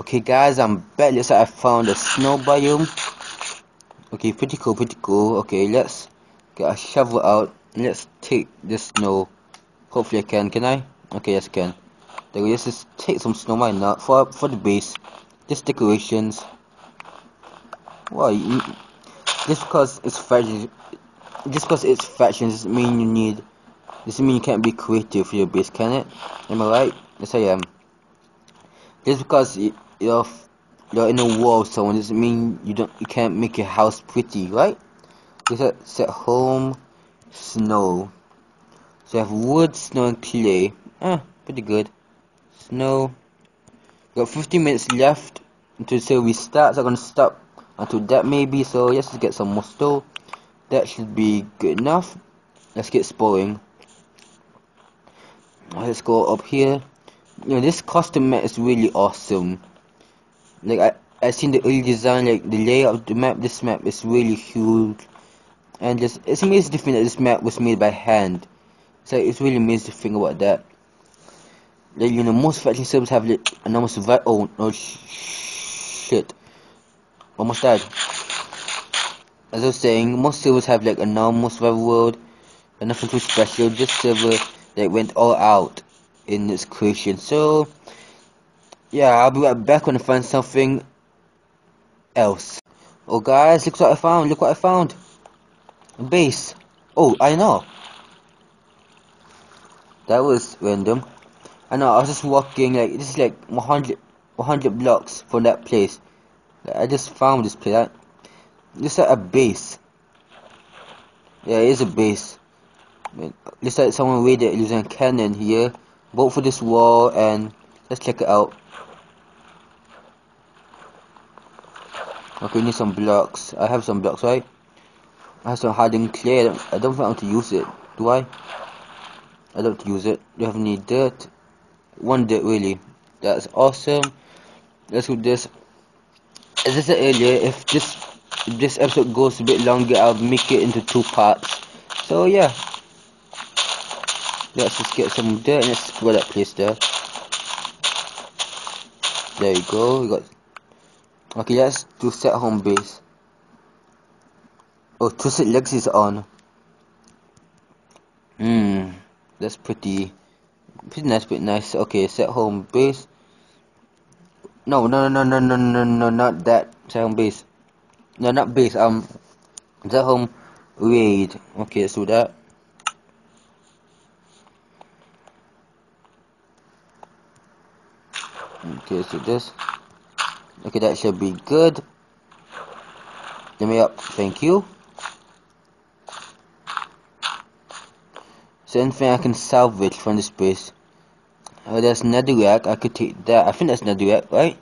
Okay guys, I'm back. Looks like I found a snow biome. Okay, pretty cool, pretty cool. Okay, let's get a shovel out. Let's take this snow. Hopefully I can I? Okay, yes I can. There we go. Let's just take some snow. Why not? For the base. Just decorations. Why? Just because it's fashion. Just because it's fashion doesn't mean you need. Doesn't mean you can't be creative for your base, can it? Am I right? Yes I am. Just because you're in a war with someone doesn't mean you can't make your house pretty, right? Set home snow. So I have wood, snow and clay. Pretty good. Snow. Got 15 minutes left until say we start, so I'm gonna stop until that maybe, so let's just get some more snow. That should be good enough. Let's get exploring. Let's go up here. You know, this custom map is really awesome. Like I seen the early design, like the layout of the map. This map is really huge, and just it's amazing to think that this map was made by hand. So it's really amazing to think about that. Like, you know, most factory servers have like an almost shit, almost died. As I was saying, most servers have like a normal survival world, and nothing too special. This server like went all out in its creation. So yeah, I'll be right back when I find something else. Oh guys, look what I found! Look what I found! A base. Oh, I know. That was random. I know. I was just walking like this is like 100 blocks from that place. I just found this place. Looks like a base. Yeah, it is a base. Looks like someone raided using a cannon here. Both for this wall, and let's check it out. Okay, we need some blocks. I have some blocks, right? I have some hardened clay. I don't think I want to use it. Do I? I don't use it. Do you have any dirt? One dirt, really. That's awesome. Let's do this. As I said earlier, if this episode goes a bit longer, I'll make it into 2 parts. So yeah, let's just get some dirt and let's spread that place there. There you go. We got. Okay, let's do set home base. Oh, Twisted Legs is on. That's pretty nice, pretty nice. Okay, set home base. No, not that. Set home base. No, not base. Set home raid. Okay, let's do that. Okay, let's do this. Okay, that should be good. Let me up. Thank you. So anything I can salvage from this base. Oh, there's netherrack. I could take that. I think that's netherrack, right?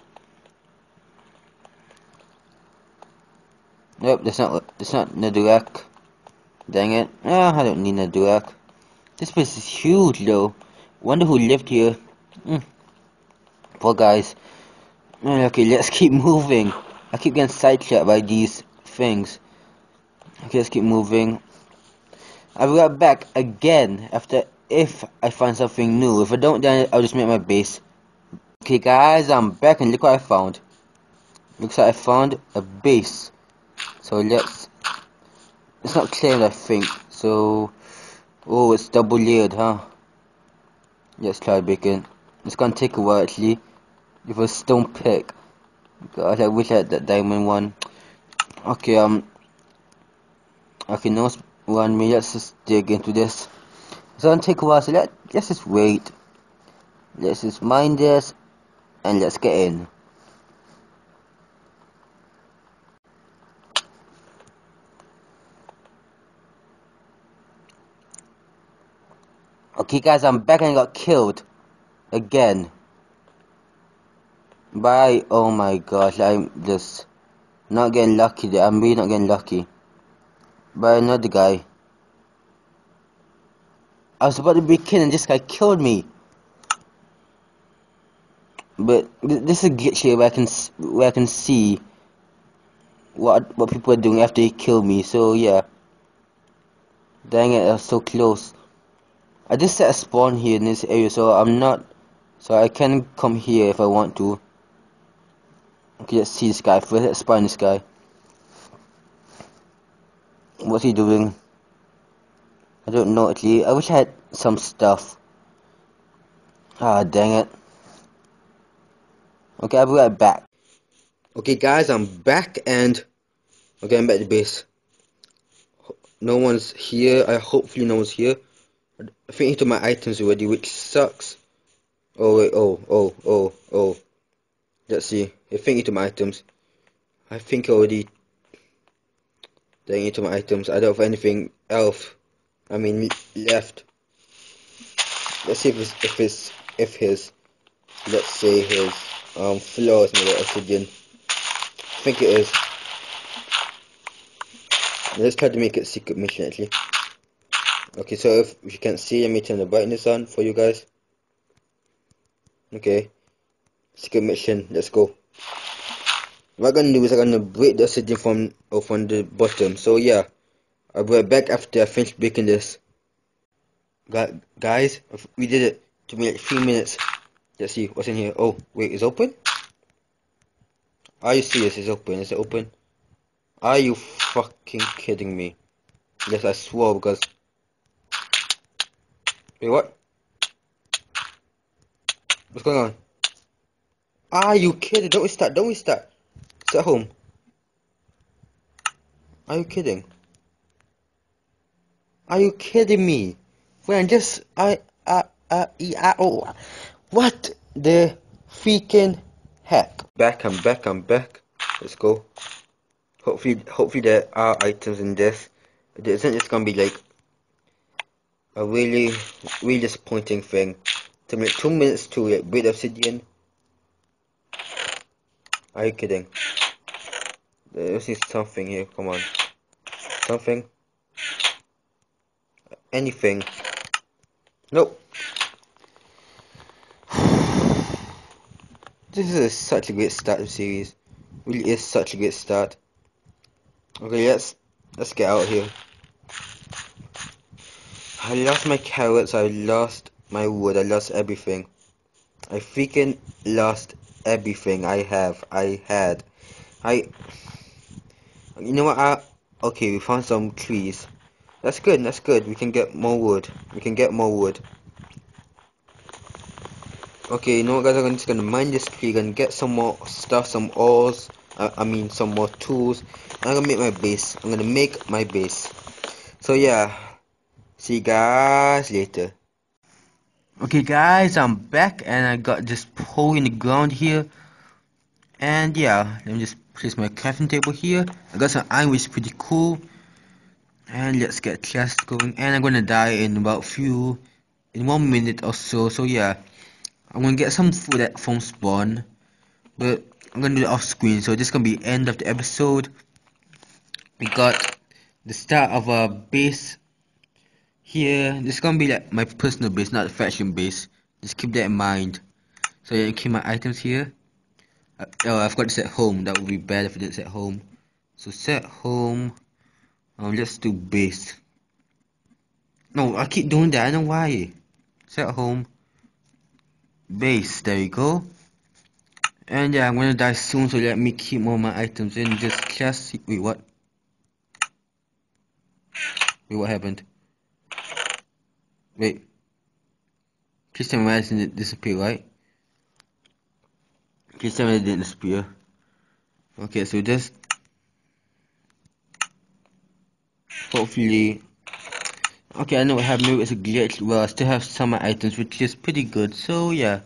Nope, that's not netherrack. Dang it. I don't need netherrack. This place is huge though. Wonder who lived here. Poor guys. Okay, let's keep moving. I keep getting sidetracked by these things. Okay, let's keep moving. I'll be right back again after if I find something new. If I don't, then I'll just make my base. Okay guys, I'm back and look what I found. Looks like I found a base. So it's not claimed, I think. So oh, it's double layered, huh? Let's try bacon. It's gonna take a while actually. With a stone pick. God, I wish I had that diamond one. Okay, okay, no one me. Let's just dig into this. It's gonna take a while, so let's just wait. Let's just mine this, and let's get in. Okay, guys, I'm back and I got killed again. Bye. Oh my gosh, I'm just not getting lucky there. I'm really not getting lucky. By another guy. I was about to be killed and this guy killed me. But this is a glitch here where I can see what people are doing after they kill me. So yeah. Dang it, I was so close. I just set a spawn here in this area, so I can come here if I want to. Okay, let's see this guy first. Let's spy on this guy. What's he doing? I don't know actually. I wish I had some stuff. Ah, dang it. Okay, I'll be right back. Okay guys, I'm back and okay, I'm back at the base. No one's here. Hopefully no one's here. I think he took my items already, which sucks. Oh wait, oh. Let's see. I think he took my items. I think already dang he took my items. I don't have anything else. I mean left. Let's see if his let's say his floor is made of obsidian. I think it is. Let's try to make it secret mission actually. Okay, so if you can't see, let me turn the brightness on for you guys. Okay, secret mission, let's go. What I'm gonna do is I'm gonna break the obsidian from the bottom. So yeah, I'll be right back after I finish breaking this. Guys, we did it. Took me like 3 minutes. Let's see what's in here. Oh, wait, it's open? Are you serious? It's open. Is it open? Are you fucking kidding me? Yes, I swore because... Wait, what? What's going on? Are you kidding? Don't restart. Don't restart. It's at home. Are you kidding? Are you kidding me? When just oh, what the freaking heck? I'm back. Let's go. Hopefully there are items in this. It isn't just gonna be like a really disappointing thing. To me, 2 minutes to like break obsidian. Are you kidding? There's something here. Come on, something, anything. Nope. This is such a great start to the series. Really is such a great start. Okay, let's get out of here. I lost my carrots, I lost my wood, I lost everything. I freaking lost everything I had. You know what, okay, we found some trees. That's good, we can get more wood. Okay, you know what guys, I'm just gonna mine this tree and get some more stuff, some ores, I mean some more tools. I'm gonna make my base, So yeah, see you guys later. Okay guys, I'm back and I got this hole in the ground here. And yeah, let me just place my crafting table here. I got some iron which is pretty cool. And let's get chest going. And I'm gonna die in in 1 minute or so. So yeah, I'm gonna get some food from spawn. But I'm gonna do it off screen. So this is gonna be end of the episode. We got the start of a base here. This is gonna be like my personal base, not the faction base. Just keep that in mind. So yeah, keep my items here. Oh, I've got to set home. That would be bad if I didn't set home. So set home. Let's do base. No, I keep doing that. I don't know why. Set home. Base. There you go. And yeah, I'm gonna die soon. So let me keep more of my items in this chest. Wait, what? Wait, what happened? Wait. Please tell me why didn't disappear, right? Please tell me it didn't disappear. Okay, so just hopefully. Okay, I know what happened. Maybe it's a glitch. Well, I still have some of my items, which is pretty good. So yeah.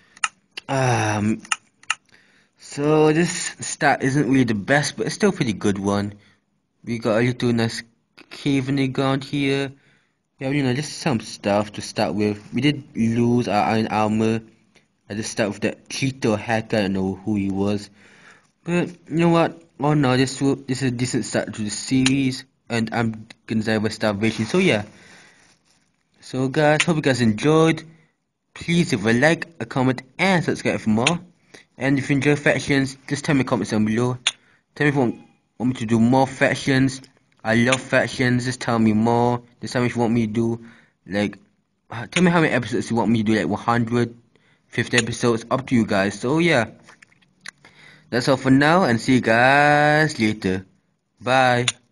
So this start isn't really the best, but it's still a pretty good one. We got a little nice cave in the ground here. Yeah, you know, just some stuff to start with. We did lose our iron armor at the start with that Cheeto hacker. I don't know who he was. But you know what? Oh no, this is a decent start to the series, and I'm gonna die by starvation. So yeah. So guys, hope you guys enjoyed. Please leave a like, a comment, and subscribe for more. And if you enjoy factions, just tell me in the comments down below. Tell me if you want me to do more factions. I love factions. Just tell me more. Just tell me if you want me to do like. Tell me how many episodes you want me to do, like 150 episodes. Up to you guys. So yeah. That's all for now, and see you guys later. Bye.